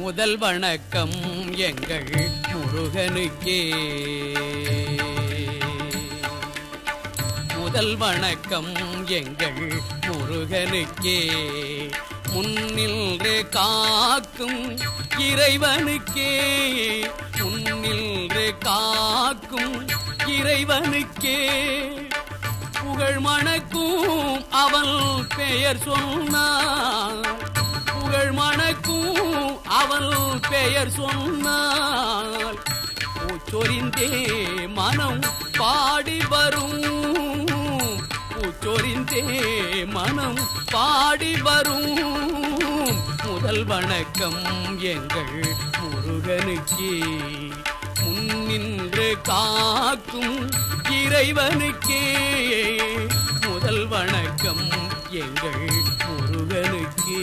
முதல் வணக்கம் எங்கள் முருகனுக்கே. முதல் வணக்கம் எங்கள் முருகனுக்கே. முன்னின்று காக்கும் இறைவனுக்கே. முன்னின்று காக்கும் இறைவனுக்கே. புகழ் மணக்கும் அவன் பெயர் சொன்னான். புகழ் மணக்கும் அவன் பெயர் சொன்னால் பூச்சொரிந்தே மனம் பாடி வரும். பூச்சொரிந்தே மனம் பாடி வரும். முதல் வணக்கம் எங்கள் முருகனுக்கே. முன்னின்று காக்கும் இறைவனுக்கே. முதல் வணக்கம் எங்கள் முருகனுக்கே.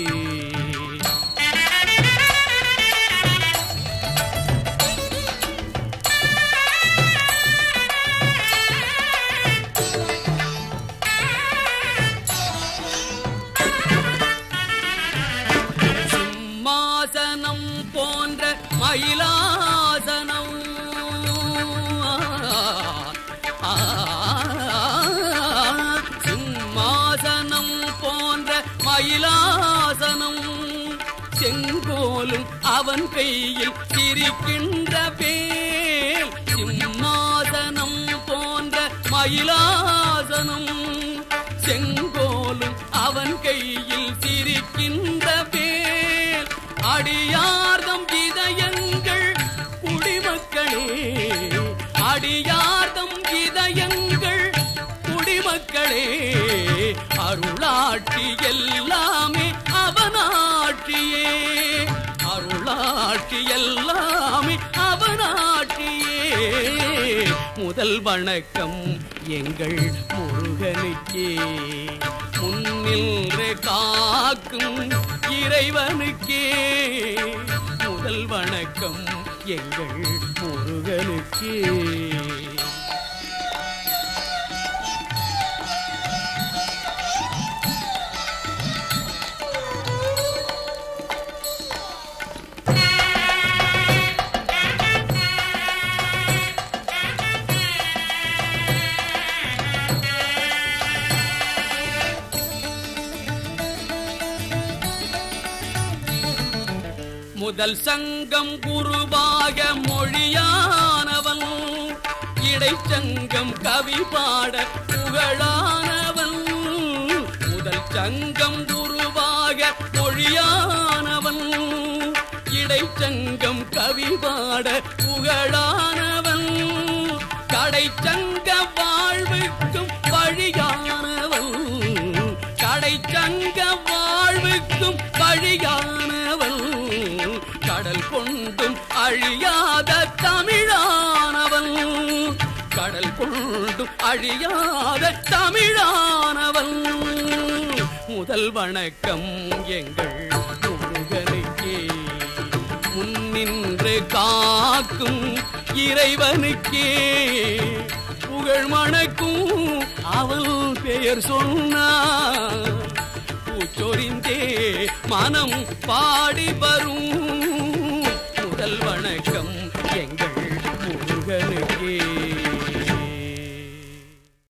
சிம்மாசனம் போன்ற மயிலாசனம். சிம்மாசனம் போன்ற மயிலாசனம். செங்கோலும் அவன் கையில் சிரிக்கின்ற வேல். சிம்மாசனம் போன்ற மயிலாசனம். செங்கோலும் அவன் கையில் சிரிக்கின்ற வேல். அடியார்தம் இதயங்கள் குடிமக்களே. அடியார்தம் இதயங்கள் குடிமக்களே. அருளாட்சி எல்லாமே அவனாட்சியே. அருளாட்சி எல்லாமே அவனாட்சியே. முதல் வணக்கம் எங்கள் முருகனுக்கே. முன்னின்று காக்கும் இறைவனுக்கே. முதல் வணக்கம் எங்கள் முருகனுக்கே. முதல் சங்கம் குருவாக மொழியானவன். இடைச்சங்கம் கவி பாட புகழானவன். முதல் சங்கம் குருவாக மொழியானவன். இடைச்சங்கம் கவி பாட புகழானவன். கடைச்சங்க வாழ்வுக்கும் வழியானவன். கடைச்சங்க வாழ்வுக்கும் வழியானவன். கடல் கொண்டும் அழியாத தமிழானவன். கடல் கொண்டும் அழியாத தமிழானவன். முதல் வணக்கம் எங்கள் முருகனுக்கே. முன்னின்று காக்கும் இறைவனுக்கே. புகழ் மணக்கும் அவள் பெயர் சொன்னான். பூச்சொரிந்தே மனம் பாடி வரும். முதல் வணக்கம் எங்கள் முருகனுக்கே.